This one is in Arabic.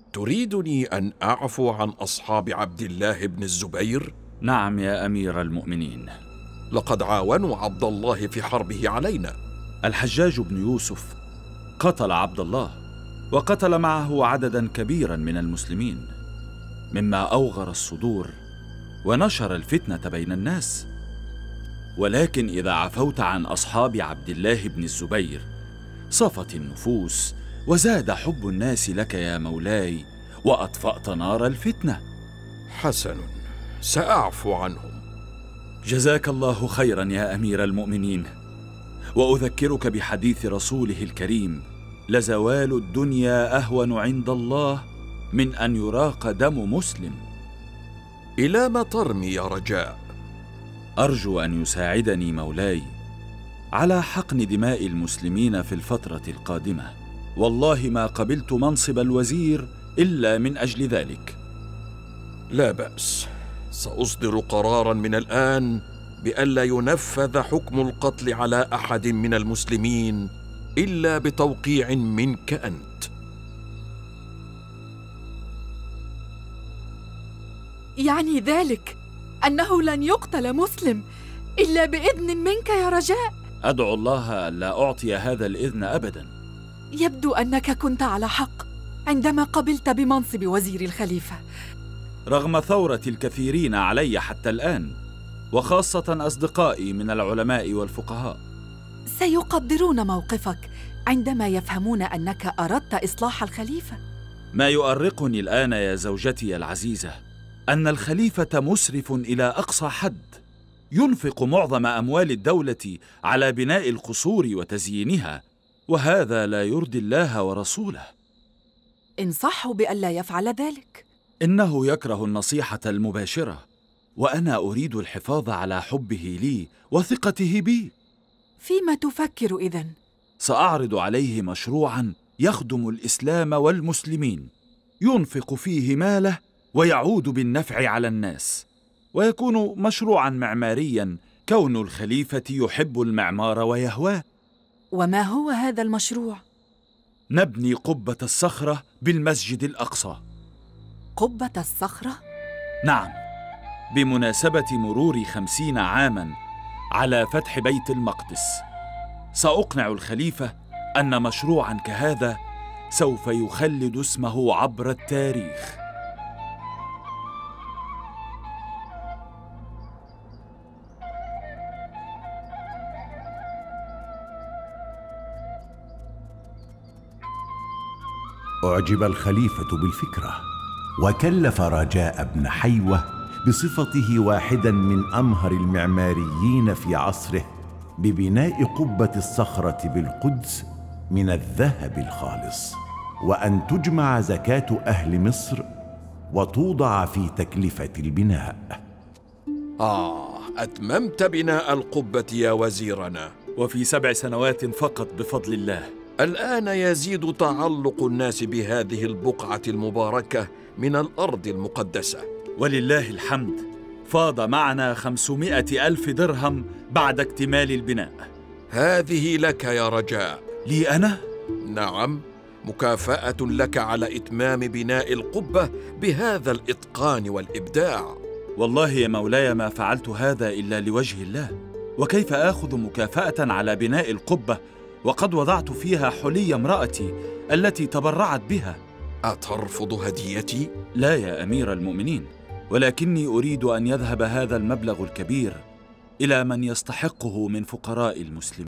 تريدني أن أعفو عن أصحاب عبد الله بن الزبير؟ نعم يا أمير المؤمنين. لقد عاونوا عبد الله في حربه علينا. الحجاج بن يوسف قتل عبد الله، وقتل معه عددا كبيرا من المسلمين، مما أوغر الصدور ونشر الفتنة بين الناس. ولكن إذا عفوت عن أصحاب عبد الله بن الزبير صفت النفوس وزاد حب الناس لك يا مولاي، وأطفأت نار الفتنة. حسن، سأعفو عنهم. جزاك الله خيرا يا أمير المؤمنين. وأذكرك بحديث رسوله الكريم: لزوال الدنيا أهون عند الله من أن يراق دم مسلم. إلى ما ترمي يا رجاء؟ أرجو أن يساعدني مولاي على حقن دماء المسلمين في الفترة القادمة. والله ما قبلت منصب الوزير إلا من أجل ذلك. لا بأس، سأصدر قراراً من الآن بألا ينفذ حكم القتل على أحد من المسلمين إلا بتوقيع منك أنت. يعني ذلك أنه لن يقتل مسلم إلا بإذن منك يا رجاء؟ أدعو الله ألا أعطي هذا الإذن أبداً. يبدو أنك كنت على حق عندما قبلت بمنصب وزير الخليفة، رغم ثورة الكثيرين علي حتى الآن، وخاصة أصدقائي من العلماء والفقهاء. سيقدرون موقفك عندما يفهمون أنك أردت إصلاح الخليفة. ما يؤرقني الآن يا زوجتي العزيزة أن الخليفة مسرف إلى أقصى حد، ينفق معظم أموال الدولة على بناء القصور وتزيينها، وهذا لا يرضي الله ورسوله. انصحه بألا يفعل ذلك. إنه يكره النصيحة المباشرة، وأنا أريد الحفاظ على حبه لي وثقته بي. فيما تفكر إذن؟ سأعرض عليه مشروعاً يخدم الإسلام والمسلمين، ينفق فيه ماله ويعود بالنفع على الناس، ويكون مشروعاً معمارياً، كون الخليفة يحب المعمار ويهواه. وما هو هذا المشروع؟ نبني قبة الصخرة بالمسجد الأقصى. قبة الصخرة؟ نعم، بمناسبة مرور 50 عاماً على فتح بيت المقدس. سأقنع الخليفة أن مشروعاً كهذا سوف يخلد اسمه عبر التاريخ. أعجب الخليفة بالفكرة، وكلف رجاء بن حيوة بصفته واحدا من أمهر المعماريين في عصره ببناء قبة الصخرة بالقدس من الذهب الخالص، وأن تجمع زكاة أهل مصر وتوضع في تكلفة البناء. أتممت بناء القبة يا وزيرنا، وفي 7 سنوات فقط بفضل الله. الآن يزيد تعلق الناس بهذه البقعة المباركة من الأرض المقدسة. ولله الحمد، فاض معنا 500,000 درهم بعد اكتمال البناء. هذه لك يا رجاء. لي أنا؟ نعم، مكافأة لك على إتمام بناء القبة بهذا الإتقان والإبداع. والله يا مولاي ما فعلت هذا إلا لوجه الله، وكيف آخذ مكافأة على بناء القبة وقد وضعت فيها حلي امرأتي التي تبرعت بها؟ أترفض هديتي؟ لا يا أمير المؤمنين، ولكني أريد أن يذهب هذا المبلغ الكبير إلى من يستحقه من فقراء المسلمين.